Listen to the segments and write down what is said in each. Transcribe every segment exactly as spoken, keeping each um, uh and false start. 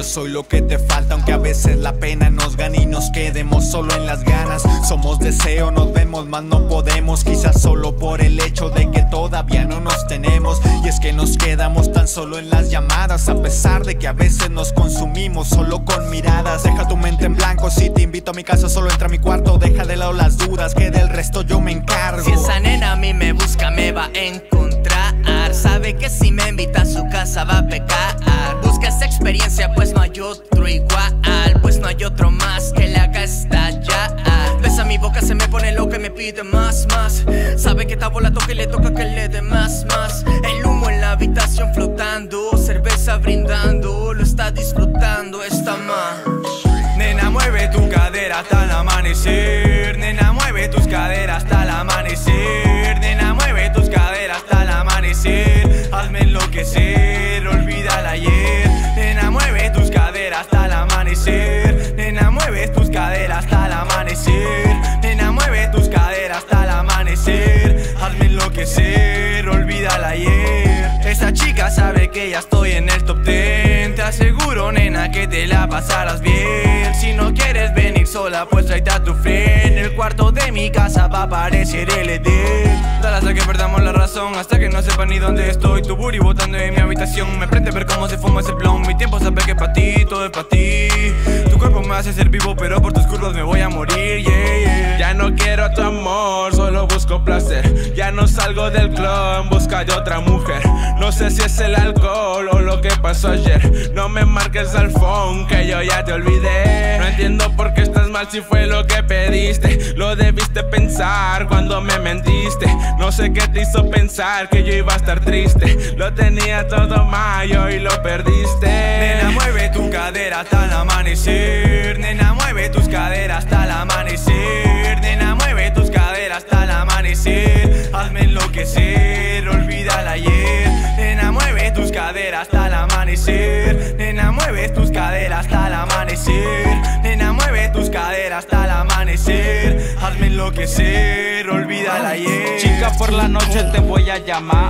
yo soy lo que te falta, aunque a veces la pena nos gane y nos quedemos solo en las ganas. Somos deseo, nos vemos, mas no podemos, quizás solo por el hecho de que todavía no nos tenemos. Y es que nos quedamos tan solo en las llamadas, a pesar de que a veces nos consumimos solo con miradas. Deja tu mente en blanco, si te invito a mi casa solo entra a mi cuarto. Deja de lado las dudas, que del resto yo me encargo. Si esa nena a mí me busca me va a encontrar. Sabe que si me invita a su casa va a pecar. Busca esa experiencia pues no hay otro igual, pues no hay otro más que le haga estallar. Besa mi boca, se me pone loca y me pide más, más. Sabe que esta bola toca y le toca que le dé más, más. El humo en la habitación flotando, cerveza brindando, lo está disfrutando, está más. Nena, mueve tu cadera hasta el amanecer. Nena, mueve tus caderas hasta el amanecer. Nena, mueve tus caderas hasta el amanecer. Hazme enloquecer, olvida el ayer. Nena, mueve tus caderas hasta el amanecer. Nena, mueve tus caderas hasta el amanecer. Nena, mueve tus caderas hasta el amanecer. Hazme enloquecer, olvida el ayer. Esa chica sabe que ya estoy en el top ten. Te aseguro, nena, que te la pasarás bien. Si no quieres venir sola, pues tráete a tu friend. El cuarto de mi casa va a parecer el Edén. Dale hasta que perdamos la razón, hasta que no sepa ni dónde estoy. Tu booty botando en mi habitación, me prende ver cómo se fuma ese blunt. Mi tiempo sabe que pa' ti, todo es pa' ti. Tu cuerpo me hace ser vivo, pero por tus curvas me voy a morir, yeah, yeah. Ya no quiero tu amor, solo busco placer. Ya no salgo del club en busca de otra mujer. No sé si es el alcohol o lo que pasó ayer. No me marques al phone, que yo ya te olvidé. No entiendo por qué estás mal si fue lo que pediste. Lo debiste pensar cuando me mentiste. No sé qué te hizo pensar que yo iba a estar triste. Lo tenía todo mal y hoy lo perdiste. Nena, mueve tu cadera hasta el amanecer. Nena, mueve tus caderas hasta el amanecer. Nena, mueve tus caderas hasta el amanecer. Hazme enloquecer, olvida el ayer. Nena, mueve tus caderas hasta el amanecer. Nena, mueve tus caderas hasta el amanecer. Nena, mueve tus caderas hasta el amanecer. Hazme enloquecer, olvida el ayer. Chica, por la noche te voy a llamar.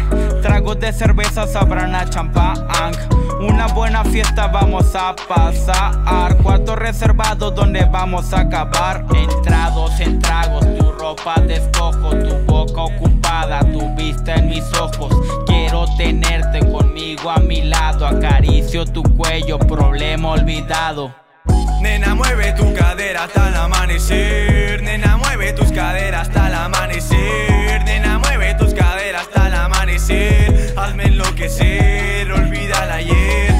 Tragos de cerveza sabrán a champán. Una buena fiesta vamos a pasar. Cuarto reservado donde vamos a acabar. Entrados en tragos, tu ropa despojo, tu boca ocupada, tu vista en mis ojos. Quiero tenerte conmigo a mi lado. Acaricio tu cuello, problema olvidado. Nena, mueve tu cadera hasta el amanecer. Nena, mueve tus caderas hasta el amanecer. Nena, mueve tus caderas hasta el amanecer. Hazme enloquecer, olvida el ayer.